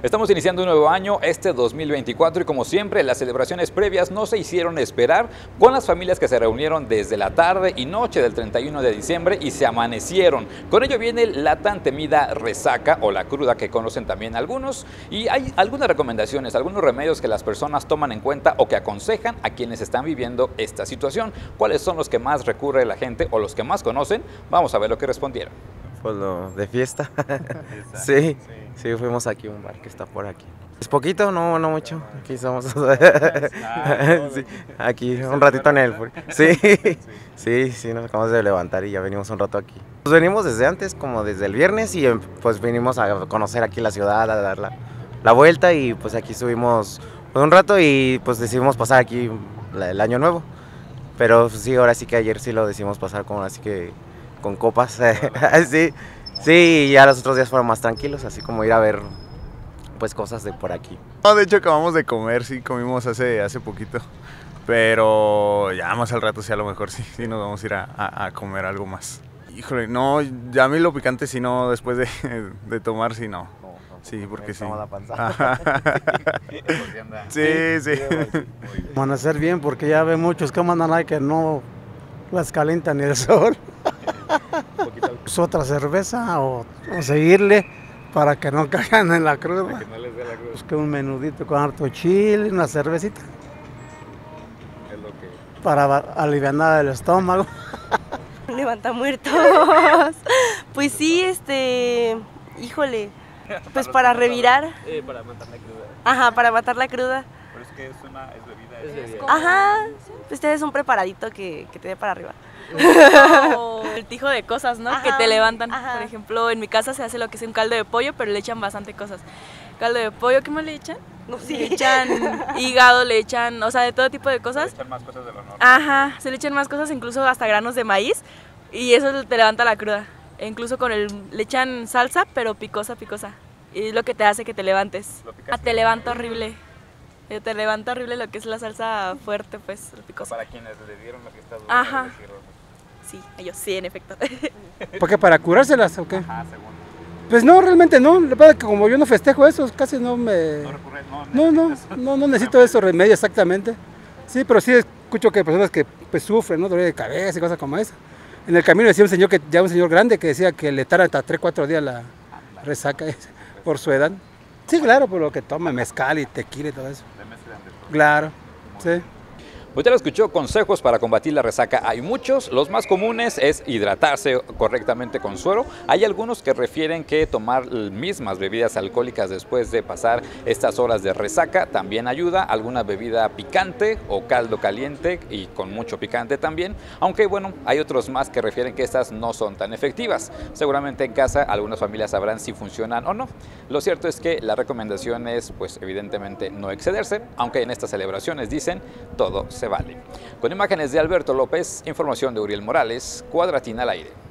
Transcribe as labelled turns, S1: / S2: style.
S1: Estamos iniciando un nuevo año, este 2024, y como siempre, las celebraciones previas no se hicieron esperar, con las familias que se reunieron desde la tarde y noche del 31 de diciembre y se amanecieron. Con ello viene la tan temida resaca o la cruda que conocen también algunos, y hay algunas recomendaciones, algunos remedios que las personas toman en cuenta o que aconsejan a quienes están viviendo esta situación. ¿Cuáles son los que más recurre la gente o los que más conocen? Vamos a ver lo que respondieron.
S2: Pues lo de fiesta. Sí, sí, fuimos aquí a un bar que está por aquí. Es poquito, no mucho. Aquí somos. Sí, aquí un ratito en el. Sí, nos acabamos de levantar y ya venimos un rato aquí. Pues venimos desde antes, como desde el viernes, y pues vinimos a conocer aquí la ciudad, a dar la vuelta, y pues aquí estuvimos un rato y pues decidimos pasar aquí el año nuevo. Pero sí, ahora sí que ayer sí lo decidimos pasar como así que con copas. Sí, y ya los otros días fueron más tranquilos, así como ir a ver pues cosas de por aquí.
S3: No, de hecho acabamos de comer, sí, comimos hace poquito, pero ya más al rato sí, a lo mejor sí nos vamos a ir a comer algo más. Híjole, no, ya a mí lo picante sí no, después de tomar sí no. Sí, porque sí.
S2: La panza.
S3: Sí.
S4: Amanecer bien, porque ya ve muchos que mandan ahí que no las calienta ni el sol. Pues otra cerveza o seguirle para que no caigan en la cruda.
S1: Para que no les dé la cruda.
S4: Pues que un menudito con harto chile, una cervecita.
S1: Es lo que...
S4: Para aliviar el estómago.
S5: Levanta muertos. Pues sí, híjole, pues para revirar.
S1: para matar la cruda.
S5: Ajá, para matar la cruda.
S1: Pero es que es bebida.
S5: Es bebida. Ajá, pues es un preparadito que te dé para arriba.
S6: O el tijo de cosas, ¿no? Ajá, que te levantan. Ajá. Por ejemplo, en mi casa se hace lo que es un caldo de pollo, pero le echan bastante cosas. Caldo de pollo, ¿qué más le echan?
S5: No sé.
S6: Le echan hígado, le echan, o sea, de todo tipo de cosas.
S1: Se le echan más cosas de lo normal.
S6: Ajá, se le echan más cosas, incluso hasta granos de maíz, y eso te levanta la cruda. E incluso le echan salsa, pero picosa. Y es lo que te hace que te levantes. Te levanta horrible. Te levanta horrible lo que es la salsa fuerte, pues, picosa.
S1: Para quienes le dieron la fiesta dura.
S6: Ajá. Sí, ellos sí, en efecto.
S4: ¿Por qué? ¿Para curárselas o qué?
S1: Ajá, según.
S4: Pues no, realmente no. La verdad es que como yo no festejo eso, casi no me... No necesito esos remedios exactamente. Sí, pero sí escucho que hay personas que pues, sufren, ¿no? Dolor de cabeza y cosas como esa. En el camino decía un señor grande que decía que le tarda hasta 3-4 días la resaca por su edad. Sí, claro, por lo que toma mezcal y tequila y todo eso. Claro, sí.
S1: Pues ya lo escuchó, consejos para combatir la resaca hay muchos. Los más comunes es hidratarse correctamente con suero. Hay algunos que refieren que tomar mismas bebidas alcohólicas después de pasar estas horas de resaca también ayuda. Alguna bebida picante o caldo caliente y con mucho picante también. Aunque bueno, hay otros más que refieren que estas no son tan efectivas. Seguramente en casa algunas familias sabrán si funcionan o no. Lo cierto es que la recomendación es pues evidentemente no excederse, aunque en estas celebraciones dicen todo se vale. Con imágenes de Alberto López, información de Uriel Morales, Cuadratina al aire.